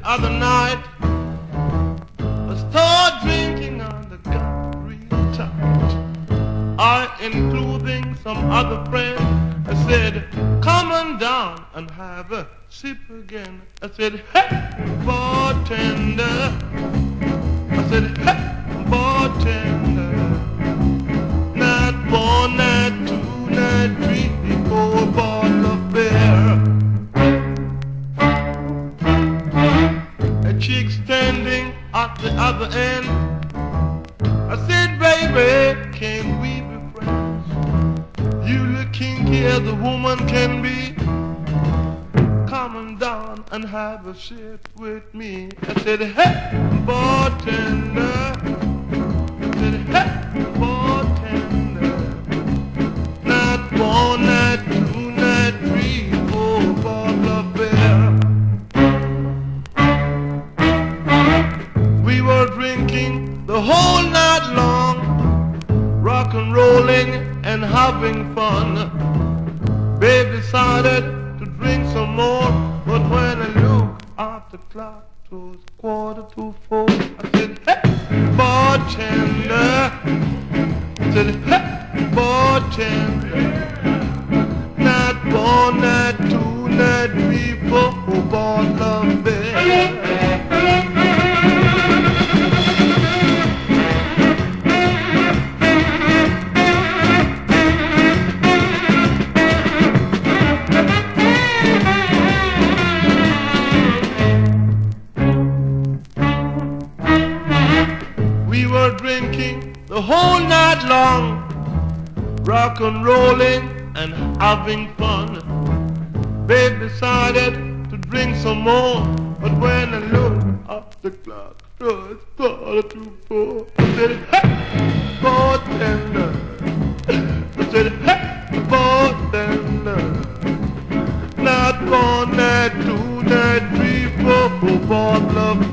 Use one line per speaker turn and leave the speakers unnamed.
other night, I started drinking and I got real tight. I, including some other friends, I said, come on down and have a sip again. I said, hey, bartender. I said, hey, bartender. Not one, not two, not three, for a bottle of beer. A chick standing at the other end. I said, baby, can we be friends? You look kinky as a woman can be. Come on down and have a sip with me. I said, hey, bartender. I said, hey, bartender. Not one, not two, not three, for a bottle of beer. We were drinking the whole night long, rock and rolling and having fun. Babe decided to drink some more, but when I looked at the clock, it was 3:45. I said, hey, bartender. I said, hey, bartender. Not one, not two, not three, four, a bottle of beer. We were drinking the whole night long, rock and rolling and having fun. Babe decided to drink some more, but when I looked at the clock, it was 3:45. I said, hey, bartender. I said, hey, bartender. Not one, not two, not three, four, a bottle of